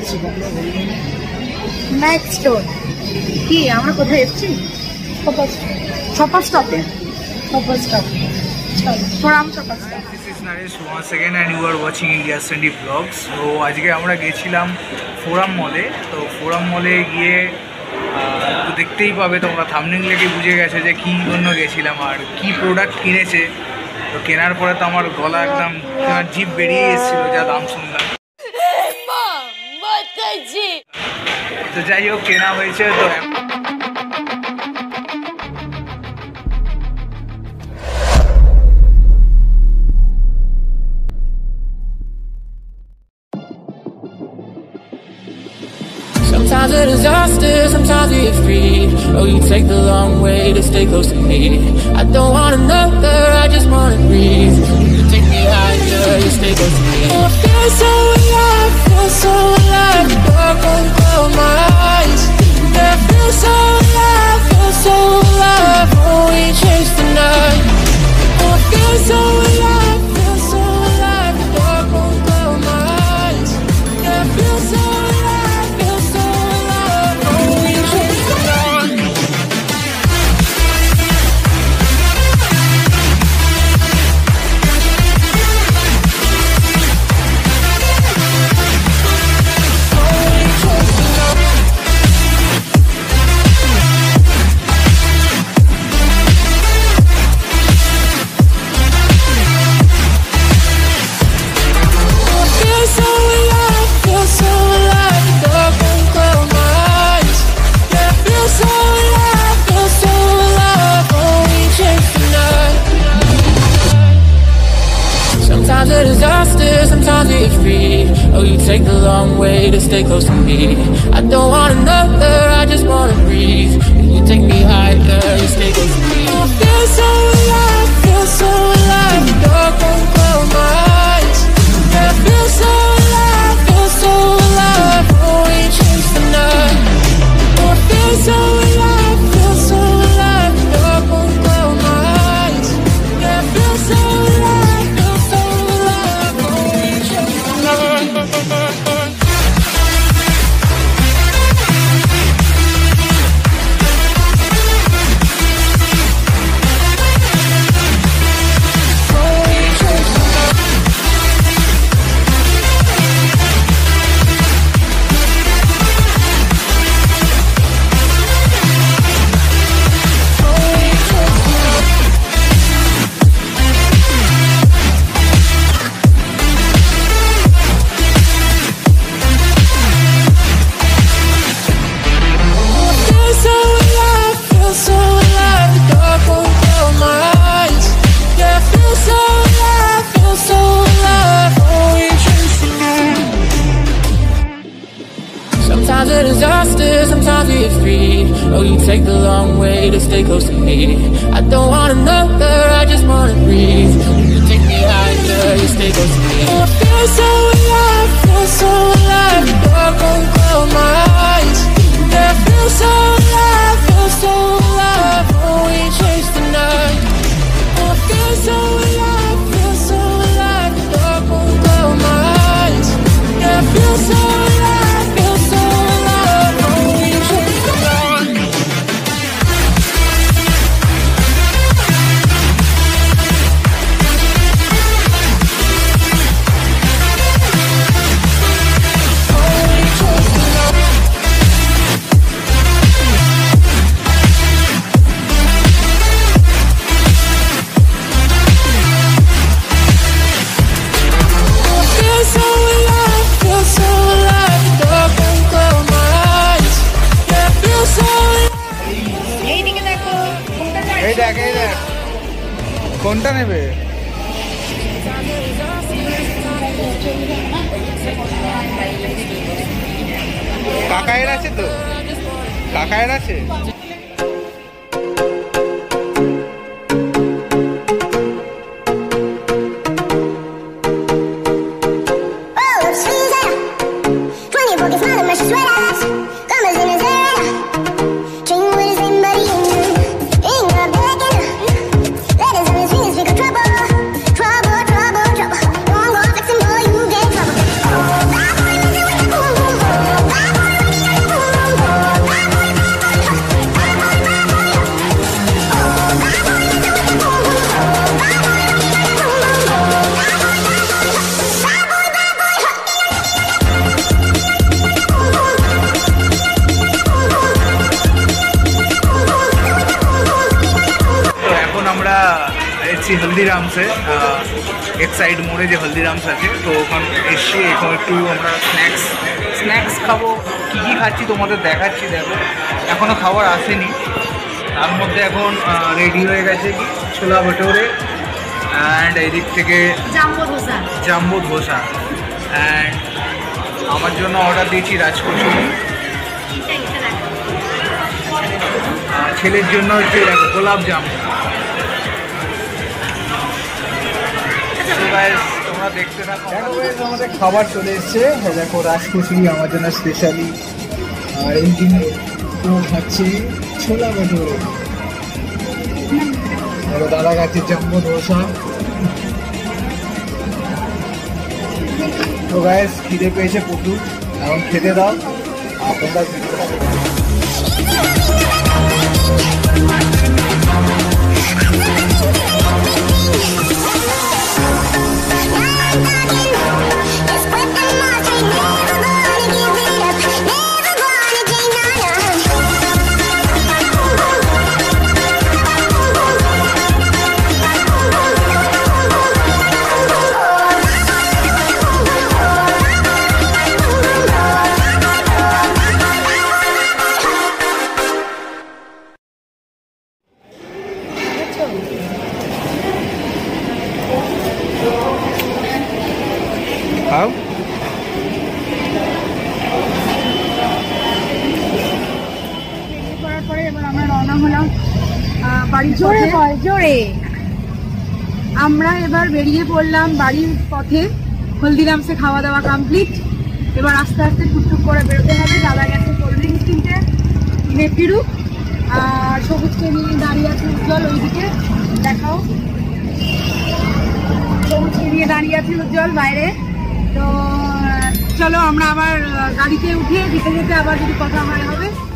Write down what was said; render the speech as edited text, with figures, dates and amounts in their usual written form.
হয়েছিল। Next store কি আমরা কোথায় এসেছি? ছপা স্টপে। Forum Chhapa stop. This is Naresh once again and you are watching India's Trendy Vlogs. তো আজকে আমরা গেছিলাম ফোরাম মলে। তো ফোরাম মলে গিয়ে তো দেখতেই পাবে তোমরা, থাম্বনেল দেখে বুঝে গেছে যে কী জন্য গেছিলাম আর কি প্রোডাক্ট কিনেছে। তো কেনার পরে তো আমার গলা একদম জিভ বেরিয়ে এসেছিলো যা দাম শুনলাম। তো যাই হোক কেনা হয়েছে। তো Sometimes a disaster, sometimes we get free. Oh, you take the long way to stay close to me. I don't want another, I just wanna breathe. You take me higher, you stay close to me. Oh, I feel so alive, feel so alive. Dark won't close my eyes. Yeah, I feel so alive, feel so alive. Oh, we chase the night. Oh, I feel so alive, feel so alive. Dark won't close my eyes. Yeah, I feel so alive. Sometimes a disaster, sometimes we get free. Oh, you take the long way to stay close to me. I don't want another, I just wanna breathe. You take me higher, you stay close to me. I feel so alive, feel so alive. The dark won't close my eyes. Yeah, I feel so alive, feel so alive. Oh, we chase the night. Oh, I feel so alive, feel so alive. The dark won't close my eyes. Yeah, I feel so alive. Sometimes a disaster, sometimes we get free. Oh, you take the long way to stay close to me. I don't want another, I just wanna breathe. You take me higher, you stay close to me. Oh, I feel so alive, feel so alive. The dark won't close my eyes. Yeah, I feel so alive, feel so alive. Oh, we chase the night. Oh, I feel so alive, feel so alive. The dark won't close my eyes. Yeah, I feel so alive. কোনটা নেবে? কাকায়ের আছে তো, কাকায়ের আছে। আমরা এসেছি হলদিরামসে, এক side মোড়ে যে হলদিরামস আছে, তো ওখানে এসছি। এখন একটু আমরা স্ন্যাক্স খাবো। কী কী খাচ্ছি তোমাদের দেখাচ্ছি। দেখো এখনও খাবার আসেনি, তার মধ্যে এখন রেডি হয়ে গেছে কি ছোলা ভটোরে, অ্যান্ড এদিক থেকে জাম্বো ধোসা, অ্যান্ড আমার জন্য অর্ডার দিয়েছি রাজকচুরি, ছেলের জন্য হচ্ছে দেখো গোলাপ জামুন। তোমরা দেখতে থাকো। আমাদের খাবার চলে এসছে। দেখো রাজকচুরি আমার জন্য স্পেশালি, আর এই দিন খাচ্ছি ছোলা ভটোরে, দাদা খাচ্ছে জাম্বো ধোসা। তো গাইস খিদে পেয়েছে প্রচুর, এখন খেতে দাও। আপনারা খাও। করার পরে এবার আমরা রওনা হলাম বাড়ির জোরে। আমরা এবার বেরিয়ে পড়লাম বাড়ির পথে। হলদিরামসে খাওয়া দাওয়া কমপ্লিট, এবার আস্তে আস্তে টুকটুক করে বেরোতে হবে। দাদা গেছে কোল্ড ড্রিঙ্কস কিনতে, কিনে ফিরুক। আর সবুজকে নিয়ে দাঁড়িয়ে আছে উজ্জ্বল, ওইদিকে দেখাও। সবুজকে নিয়ে দাঁড়িয়ে আছে উজ্জ্বল বাইরে। তো চলো আমরা আবার গাড়িতে উঠে যেতে যেতে আবার যদি কথা হয় হবে।